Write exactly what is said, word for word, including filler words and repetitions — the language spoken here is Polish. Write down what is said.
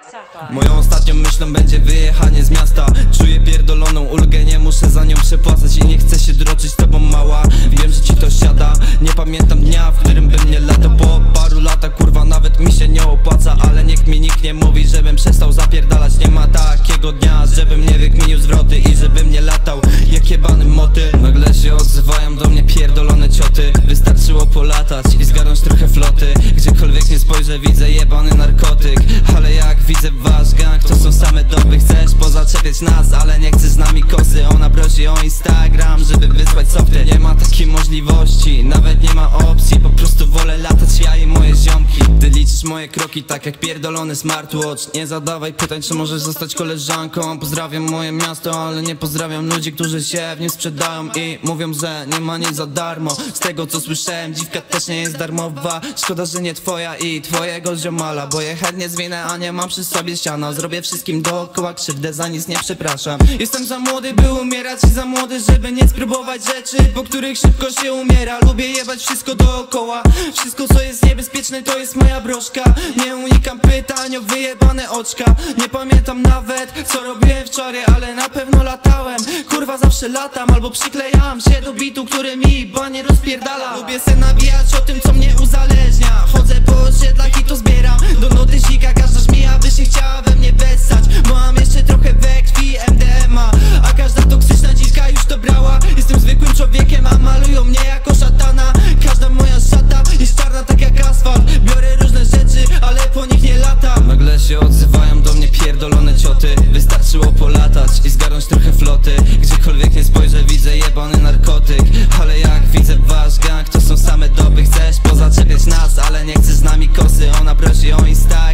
Moją ostatnią myślą będzie wyjechanie z miasta. Czuję pierdoloną ulgę, nie muszę za nią przepłacać i nie chcę się droczyć tobą, mała. Wiem, że ci to siada. Nie pamiętam dnia, w którym bym nie latał. Po paru latach, kurwa, nawet mi się nie opłaca. Ale niech mi nikt nie mówi, żebym przestał zapierdalać. Nie ma takiego dnia, żebym nie wykminił zwroty i żebym nie latał jak jebany motyl. Nagle się odzywają do mnie pierdolone cioty. Wystarczyło polatać i zgarnąć trochę floty. Gdziekolwiek nie spojrzę, widzę jebany narkotyk. Ale jak widzę wasz gang, to są same doby. Chcesz pozaczepiać nas, ale nie chcesz z nami kosy. Ona prosi o Instagram, żeby wysłać softy. Nie ma takiej możliwości, nawet nie ma opcji. Po prostu wolę latać ja i moje ziomki. Ty liczysz moje kroki tak jak pierdolony smartwatch. Nie zadawaj pytań, czy możesz zostać koleżanką. Pozdrawiam moje miasto, ale nie pozdrawiam ludzi, którzy się w nim sprzedają i mówią, że nie ma nic za darmo. Z tego co słyszałem, dziwka też nie jest darmowa. Szkoda, że nie twoja i twojego ziomala, bo je chętnie zwinę, a nie mam przy sobie siana. Zrobię wszystkim dookoła krzywdę, za nic nie przepraszam. Jestem za młody, by umierać i za młody, żeby nie spróbować rzeczy, po których szybko się umiera. Lubię jebać wszystko dookoła. Wszystko co jest niebezpieczne to jest moja broszka. Nie unikam pytań o wyjebane oczka. Nie pamiętam nawet co robiłem wczoraj, ale na pewno latałem. Kurwa zawsze latam, albo przyklejam się do bitu, który mi banie rozpierdala. Lubię se nabijać o tym co mnie uzależnia. Chodzę po osiedlach i to zbieram do nuty zika. Każda żmija by się chciała we mnie wessać, bo mam jeszcze trochę we krwi M D M a. A każda toksyczna dziwka już to brała. Jestem zwykłym człowiekiem, a malują mnie jako szatana. Każda moja szata jest czarna tak jak asfalt. Biorę różne rzeczy, ale po nich nie latam. Nagle się odzywają do mnie pierdolone cioty. Wystarczyło polatać i zgarnąć trochę floty. Gdziekolwiek nie spojrzę, widzę jebany narkotyk. Ale jak widzę wasz gang, to są same doby. Chcesz pozaczepiać nas, ale nie chcesz z nami kosy. Ona prosi o Insta